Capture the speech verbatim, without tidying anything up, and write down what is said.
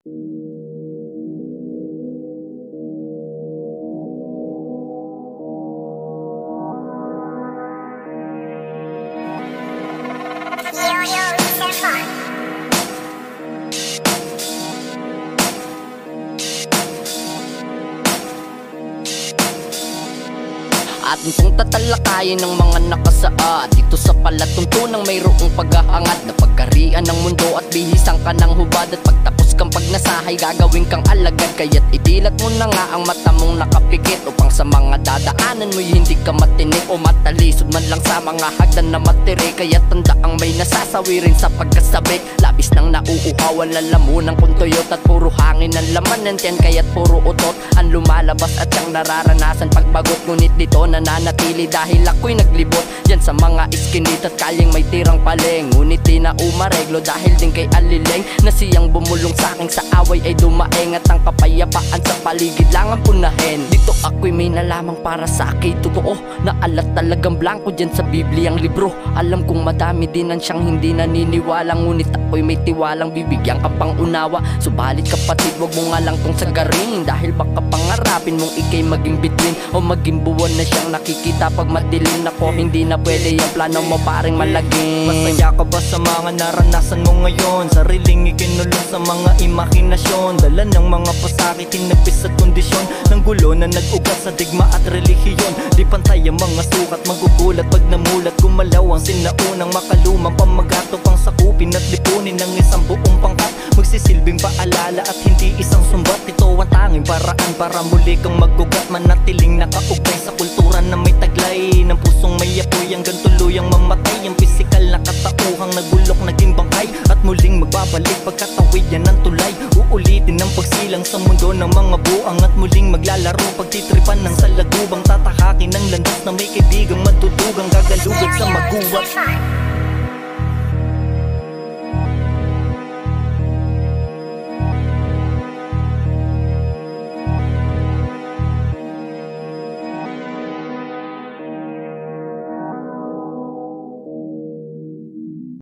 Yo, yo, it's erfan. Atin pong tatalakayin ng mga nakasaad dito sa palatuntunang mayroong pag-aangat na pagkarian ng mundo at bihisang ka ng hubad. At pagtapos kang pagnasahay gagawin kang alagad, kaya't idilat mo na nga ang mata mong nakapikit upang sa mga dadaanan mo'y hindi ka matinik o matalisod man lang sa mga hagdan na matiri. Kaya't tanda ang may nasasawi rin sa pagkasabik, labis nang nauuhawan lalamunan kung tuyot at puro hangin ang laman ng tiyan, kaya't puro utot ang lumalabas at siyang nararanasan pagbagot. Ngunit dito nananatili dahil ako'y naglibot yan sa mga iskinit at kalyeng may tirang paling. Ngunit di na umareglo dahil din kay alileng na siyang bumulong sa'king sa away ay dumaeng, at ang kapayapaan sa paligid lang ang punahin. Dito ako'y may nalamang para sa akin totoo na alat talagang blanco dyan sa Bibliang libro. Alam kong madami din ang siyang hindi naniniwala, ngunit ako'y may tiwalang bibigyan ka pang unawa. Subalit kapatid, wag mo nga lang tong sagarin, dahil baka pangarapin mong ikay maging bituin o maging buwan na siyang nakikita pag madilim. Nako, hindi na pwede yung plano mo paring malaging. Masaya ka ba sa mga naranasan mo ngayon? Sariling ikinulong sa mga imahinasyon, dala ng mga pasakit, tinagpis at kondisyon ng gulo na nag-ugat sa digma at relihiyon. Di pantay ang mga sukat, magugulat pag namulat, gumalaw ang sinaunang makalumang pamagato pang sakupin at lipunin ng isang buong pangkat. Magsisilbing paalala at hindi isang sumbat, ito ang tanging paraan para muli kang magugat, manatiling nakaugnay sa kultura na may taglay ng pusong may apoy hanggang tuluyang mamatay. Ang pisikal na katauhang nagulok naging bangkay at muling magbabalik pagkatawid yan ng tulay. Uulitin ang pagsilang sa mundo ng mga buang at muling maglalaro pagtitripan ng salagubang. Tatahakin ng landas na may kaibigang matutugang gagalugad sa maguwat.